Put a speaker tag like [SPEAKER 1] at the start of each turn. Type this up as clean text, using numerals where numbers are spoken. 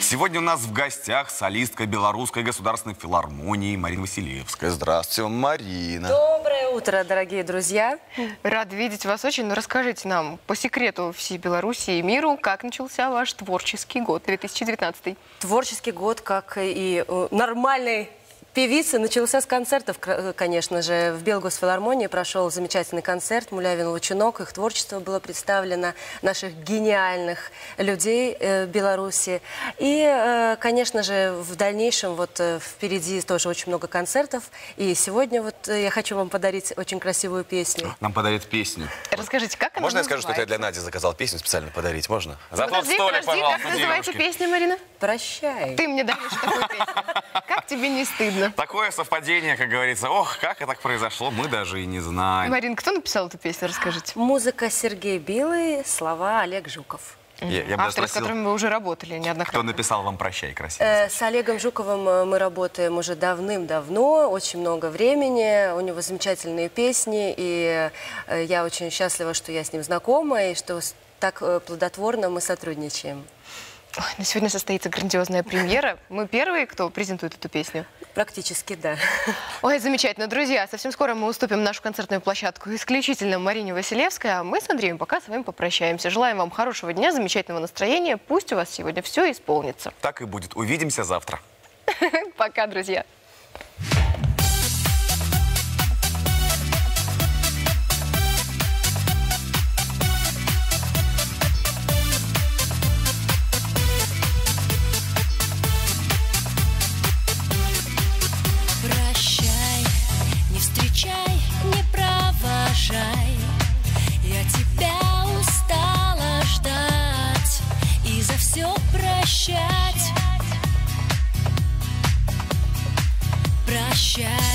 [SPEAKER 1] Сегодня у нас в гостях солистка Белорусской государственной филармонии Марина Василевская. Здравствуйте, Марина.
[SPEAKER 2] Доброе утро, дорогие друзья.
[SPEAKER 3] Рад видеть вас очень. Но расскажите нам по секрету всей Беларуси и миру, как начался ваш творческий год 2019.
[SPEAKER 2] Творческий год, как и нормальный певицы, начался с концертов, конечно же. В Белгосфилармонии прошел замечательный концерт «Мулявин Лучинок». Их творчество было представлено, наших гениальных людей Беларуси. И, конечно же, в дальнейшем вот впереди тоже очень много концертов. И сегодня вот я хочу вам подарить очень красивую песню.
[SPEAKER 1] Нам подарят песню.
[SPEAKER 3] Расскажите, как она
[SPEAKER 4] Можно я
[SPEAKER 3] называется?
[SPEAKER 4] скажу, что я для Нади заказал песню специально подарить? Можно?
[SPEAKER 1] За тот столик, пожалуйста,
[SPEAKER 3] как называется
[SPEAKER 1] девушки.
[SPEAKER 3] песня, Марина?
[SPEAKER 2] Прощай.
[SPEAKER 3] Ты мне даешь такую песню. Как тебе не стыдно?
[SPEAKER 1] Такое совпадение, как говорится. Ох, как это так произошло, мы даже и не знаем.
[SPEAKER 3] Марин, кто написал эту песню? Расскажите.
[SPEAKER 2] Музыка Сергей Билый, слова Олег Жуков.
[SPEAKER 1] Я бы даже
[SPEAKER 3] Авторы, с
[SPEAKER 1] спросил,
[SPEAKER 3] которыми вы уже работали
[SPEAKER 1] кто
[SPEAKER 3] неоднократно.
[SPEAKER 1] написал вам «Прощай» красиво.
[SPEAKER 2] С Олегом Жуковым мы работаем уже давным-давно, очень много времени. У него замечательные песни, и я очень счастлива, что я с ним знакома, и что так плодотворно мы сотрудничаем.
[SPEAKER 3] Ой, на сегодня состоится грандиозная премьера. Мы первые, кто презентует эту песню.
[SPEAKER 2] Практически, да.
[SPEAKER 3] Ой, замечательно. Друзья, совсем скоро мы уступим нашу концертную площадку исключительно Марине Василевской, а мы с Андреем пока с вами попрощаемся. Желаем вам хорошего дня, замечательного настроения. Пусть у вас сегодня все исполнится.
[SPEAKER 1] Так и будет. Увидимся завтра.
[SPEAKER 3] Пока, друзья.
[SPEAKER 5] Прощай, не встречай, не провожай. Я тебя устала ждать и за все прощать. Прощай.